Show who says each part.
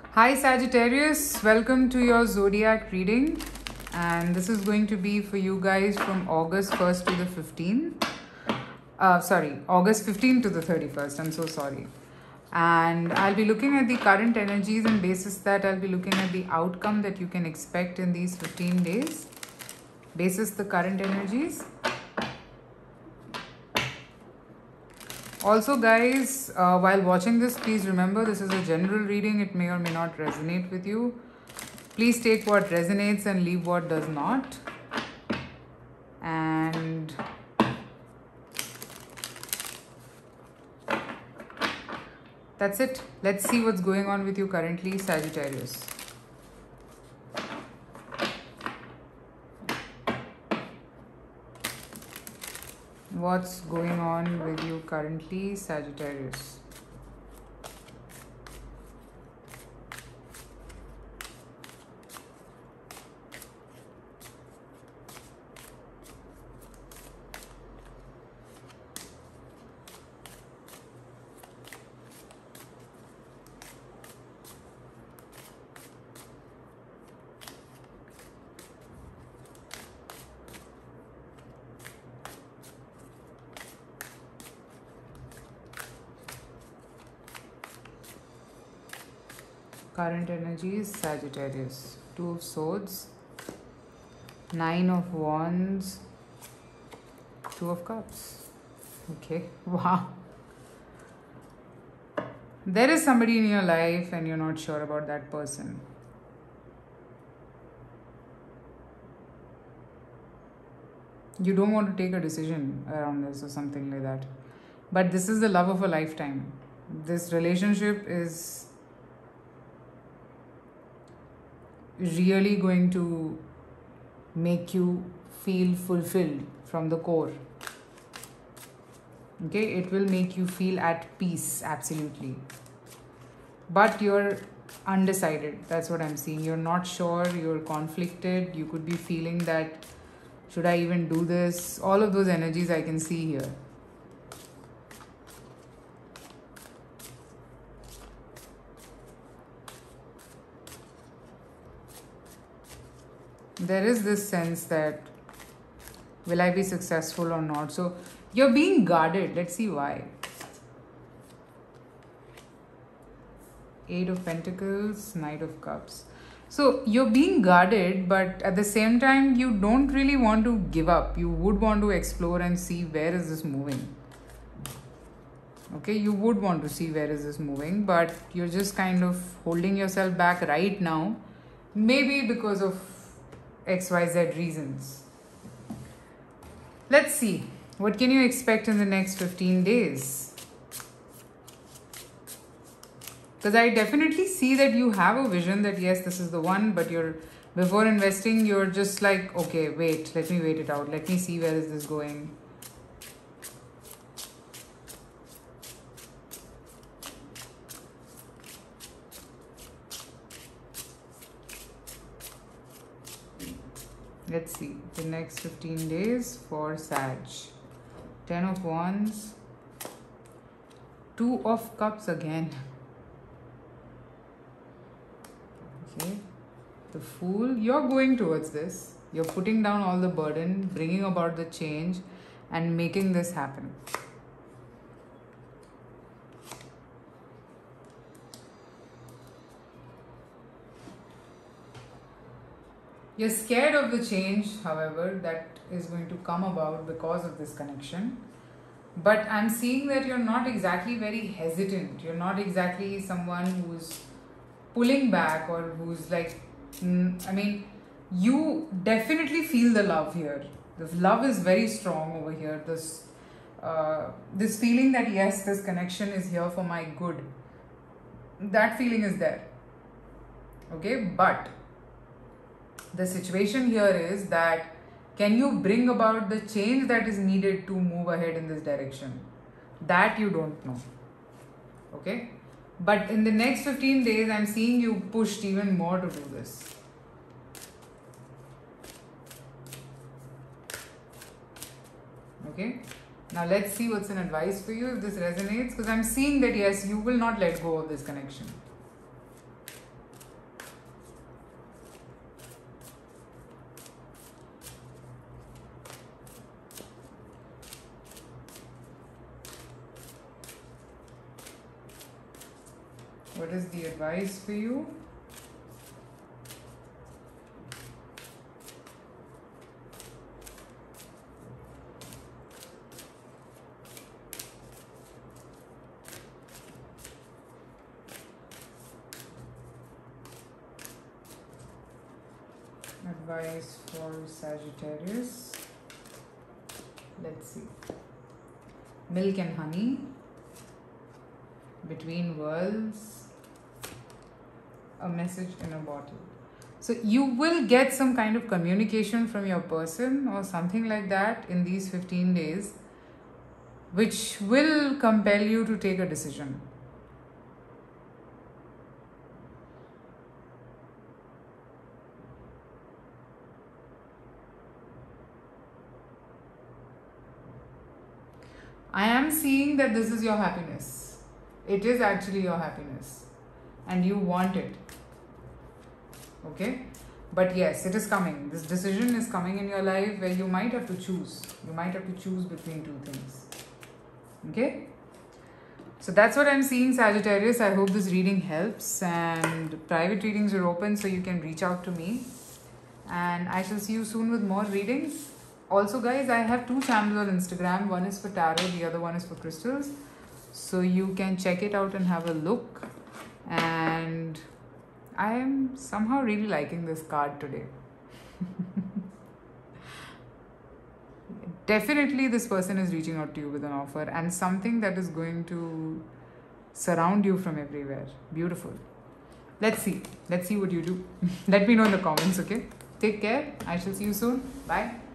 Speaker 1: Hi Sagittarius, welcome to your zodiac reading, and this is going to be for you guys from August 1st to the 15th. August 15th to the 31st. I'm so sorry. And I'll be looking at the current energies, and basis that I'll be looking at the outcome that you can expect in these 15 days. Basis the current energies. Also guys, while watching this, please remember this is a general reading. It may or may not resonate with you. Please take what resonates and leave what does not. And that's it. Let's see what's going on with you currently, Sagittarius. What's going on with you currently, Sagittarius? Current energies, Sagittarius. Two of Swords, Nine of Wands, Two of Cups. Okay, wow. There is somebody in your life and you're not sure about that person. You don't want to take a decision around this or something like that. But this is the love of a lifetime. This relationship is really going to make you feel fulfilled from the core. Okay, it will make you feel at peace, absolutely. But you're undecided. That's what I'm seeing. You're not sure, you're conflicted. You could be feeling that, should I even do this? All of those energies I can see here. There is this sense that, will I be successful or not? So you're being guarded. Let's see why. Eight of Pentacles, Knight of Cups. So you're being guarded, but at the same time, you don't really want to give up. You would want to explore and see where is this moving. Okay, you would want to see where is this moving, but you're just kind of holding yourself back right now. Maybe because of XYZ reasons. Let's see. What can you expect in the next 15 days? Because I definitely see that you have a vision that yes, this is the one, but before investing, you're just like, okay, wait, let me wait it out. Let me see where is this going. Let's see, the next 15 days for Sag. 10 of Wands, Two of Cups again. Okay, the Fool. You're going towards this. You're putting down all the burden, bringing about the change and making this happen. You're scared of the change, however, that is going to come about because of this connection. But I'm seeing that you're not exactly very hesitant. You're not exactly someone who's pulling back or who's like, I mean, you definitely feel the love here. The love is very strong over here. This feeling that yes, this connection is here for my good. That feeling is there. Okay, but the situation here is that, can you bring about the change that is needed to move ahead in this direction? That you don't know. Okay? But in the next 15 days, I'm seeing you pushed even more to do this. Okay? Now let's see what's an advice for you if this resonates. Because I'm seeing that yes, you will not let go of this connection. What is the advice for you? Advice for Sagittarius. Let's see. Milk and honey. Between worlds. A message in a bottle. So you will get some kind of communication from your person or something like that in these 15 days, which will compel you to take a decision. I am seeing that this is your happiness. It is actually your happiness. And you want it. Okay? But yes, it is coming. This decision is coming in your life where you might have to choose. You might have to choose between two things. Okay? So that's what I'm seeing, Sagittarius. I hope this reading helps. And private readings are open, so you can reach out to me. And I shall see you soon with more readings. Also guys, I have two channels on Instagram. One is for tarot, the other one is for crystals. So you can check it out and have a look. And I am somehow really liking this card today. Definitely this person is reaching out to you with an offer and something that is going to surround you from everywhere. Beautiful. Let's see what you do. Let me know in the comments, okay? Take care. I shall see you soon. Bye.